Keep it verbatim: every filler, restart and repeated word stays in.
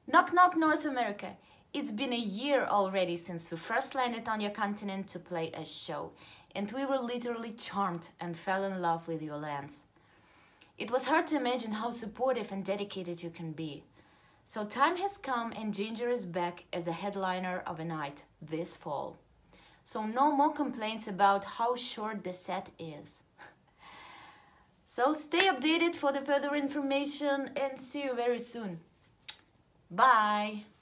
Knock knock North America. It's been a year already since we first landed on your continent to play a show, and we were literally charmed and fell in love with your lands. It was hard to imagine how supportive and dedicated you can be. So time has come and Jinjer is back as a headliner of a night this fall. So no more complaints about how short the set is. So stay updated for the further information and see you very soon. Bye!